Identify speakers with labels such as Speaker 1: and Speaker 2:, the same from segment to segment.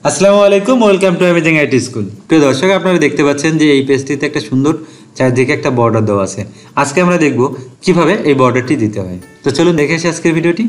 Speaker 1: আসসালামু আলাইকুম, welcome to amazing IT school. প্রিয় দর্শক, আপনারা দেখতে পাচ্ছেন যে এই পেজটিতে একটা সুন্দর চারদিকে একটা বর্ডার দেওয়া আছে। আজকে আমরা দেখব কিভাবে এই বর্ডারটি দিতে হয়। তো চলুন দেখে আসি আজকের ভিডিওটি।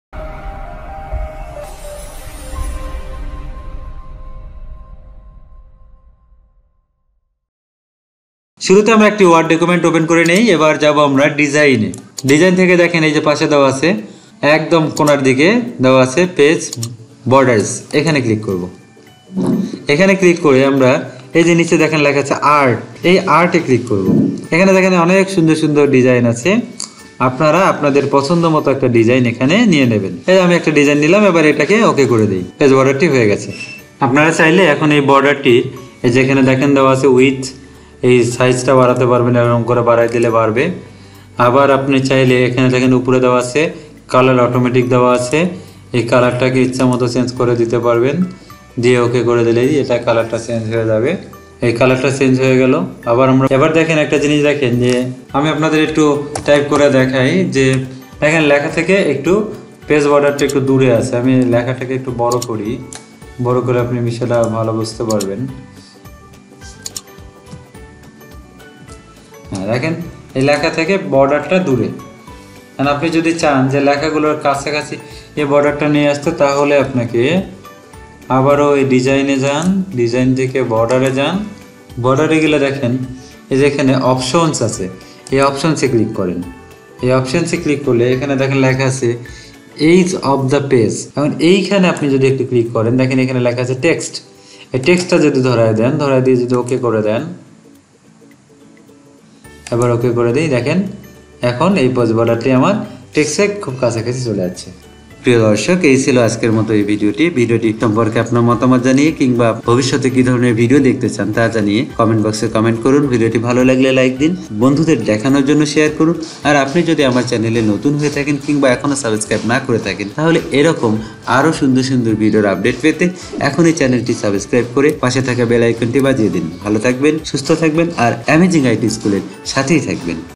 Speaker 1: শুরুতে আমরা একটি ওয়ার্ড ডকুমেন্ট ওপেন করে নেই। এবার যাব আমরা ডিজাইনে। ডিজাইন থেকে দেখেন এই যে পাশে দেওয়া আছে, একদম কোণার দিকে দেওয়া আছে পেজ বর্ডার্স। এখানে ক্লিক করব। এখানে ক্লিক করে আমরা এই যে নিচে দেখেন লেখা আছে আর্ট, এই আর্টে ক্লিক করব। এখানে দেখেন অনেক সুন্দর সুন্দর ডিজাইন আছে। আপনারা আপনাদের পছন্দ মতো একটা ডিজাইন এখানে নিয়ে নেবেন। এই আমি একটা ডিজাইন নিলাম, এবার এটাকে ওকে করে দিই। পেজ বর্ডারটি হয়ে গেছে। আপনারা চাইলে এখন এই বর্ডারটির এই যেখানে দেখেন দেওয়া আছে উইথ, এই সাইজটা বাড়াতে পারবেন, এরকম করে বাড়াই দিলে বাড়বে। আবার আপনি চাইলে এখানে দেখেন উপরে দেওয়া আছে কালার অটোমেটিক দেওয়া আছে, এই কালারটাকে ইচ্ছা মতো চেঞ্জ করে দিতে পারবেন। দিয়ে ওকে করে দিলেই এটা কালারটা চেঞ্জ হয়ে যাবে। এই কালারটা চেঞ্জ হয়ে গেল। আবার আমরা এবার দেখেন একটা জিনিস দেখেন যে আমি আপনাদের একটু টাইপ করে দেখাই যে দেখেন লেখা থেকে একটু পেজ বর্ডারটা একটু দূরে আছে। আমি লেখাটাকে একটু বড় করি, বড় করে আপনি বিষয়টা ভালো বুঝতে পারবেন। হ্যাঁ, দেখেন এই লেখা থেকে বর্ডারটা দূরে। আর আপনি যদি চান যে লেখাগুলোর কাছাকাছি এই বর্ডারটা নিয়ে আসতে, তাহলে আপনাকে আবারও এই ডিজাইনে যান, ডিজাইন থেকে বর্ডারে যান। বর্ডারে গেলে দেখেন এই যে এখানে অপশনস আছে, এই অপশনসে ক্লিক করেন। এই অপশনসে ক্লিক করলে এখানে দেখেন লেখা আছে এইজ অফ দ্য পেজ। এখন এইখানে আপনি যদি একটু ক্লিক করেন, দেখেন এখানে লেখা আছে টেক্সট। এই টেক্সটটা যদি ধরায় দেন, ধরায় দিয়ে যদি ওকে করে দেন, এবার ওকে করে দিই, দেখেন এখন এই পেজ বর্ডারটি আমার টেক্সটের খুব কাছাকাছি চলে যাচ্ছে। প্রিয় দর্শক, এই ছিল আজকের মতো এই ভিডিওটি সম্পর্কে আপনার মতামত জানিয়ে কিংবা ভবিষ্যতে কি ধরনের ভিডিও দেখতে চান তা জানিয়ে কমেন্ট বক্সে কমেন্ট করুন। ভিডিওটি ভালো লাগলে লাইক দিন, বন্ধুদের দেখানোর জন্য শেয়ার করুন। আর আপনি যদি আমার চ্যানেলে নতুন হয়ে থাকেন কিংবা এখনো সাবস্ক্রাইব না করে থাকেন, তাহলে এরকম আরো সুন্দর সুন্দর ভিডিওর আপডেট পেতে এখনই চ্যানেলটি সাবস্ক্রাইব করে পাশে থাকা বেল আইকনটি বাজিয়ে দিন। ভালো থাকবেন, সুস্থ থাকবেন আর অ্যামেজিং আইটি স্কুলের সাথেই থাকবেন।